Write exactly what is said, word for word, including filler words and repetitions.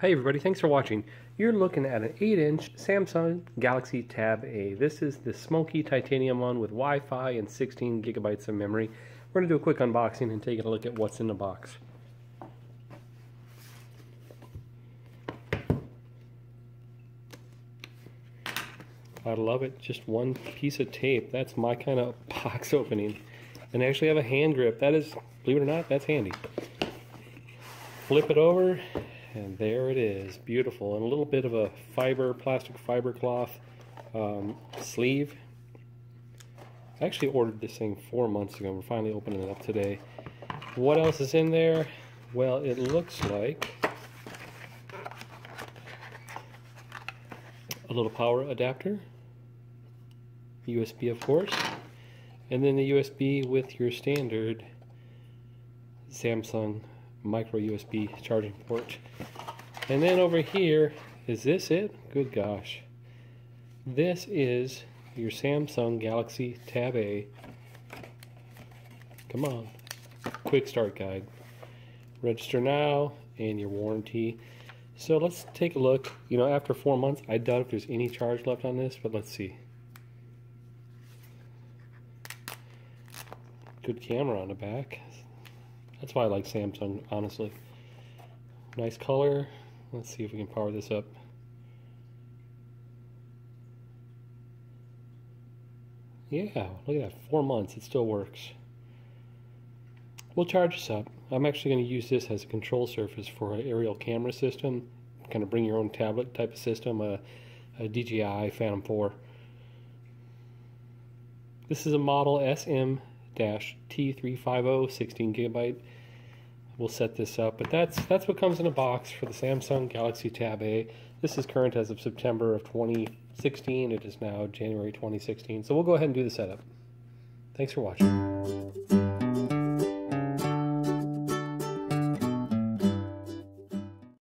Hey everybody, thanks for watching. You're looking at an eight inch Samsung Galaxy Tab A. This is the smoky titanium one with Wi-Fi and sixteen gigabytes of memory. We're going to do a quick unboxing and take a look at what's in the box. I love it. Just one piece of tape. That's my kind of box opening. And I actually have a hand grip. That is, believe it or not, that's handy. Flip it over. And there it is, beautiful, and a little bit of a fiber, plastic fiber cloth um, sleeve. I actually ordered this thing four months ago. We're finally opening it up today. What else is in there? Well, it looks like a little power adapter, U S B of course, and then the U S B with your standard Samsung micro U S B charging port. And then over here, is this it? Good gosh. This is your Samsung Galaxy Tab A. Come on. Quick start guide. Register now and your warranty. So let's take a look. You know, after four months, I doubt if there's any charge left on this, but let's see. Good camera on the back. That's why I like Samsung, honestly. Nice color. Let's see if we can power this up. Yeah, look at that. Four months. It still works. We'll charge this up. I'm actually going to use this as a control surface for an aerial camera system. Kind of bring your own tablet type of system. A, a D J I Phantom four. This is a model S M T three fifty, sixteen gigabyte. We'll set this up, but that's that's what comes in a box for the Samsung Galaxy Tab A. This is current as of September of twenty sixteen. It is now January twenty sixteen. So we'll go ahead and do the setup. Thanks for watching.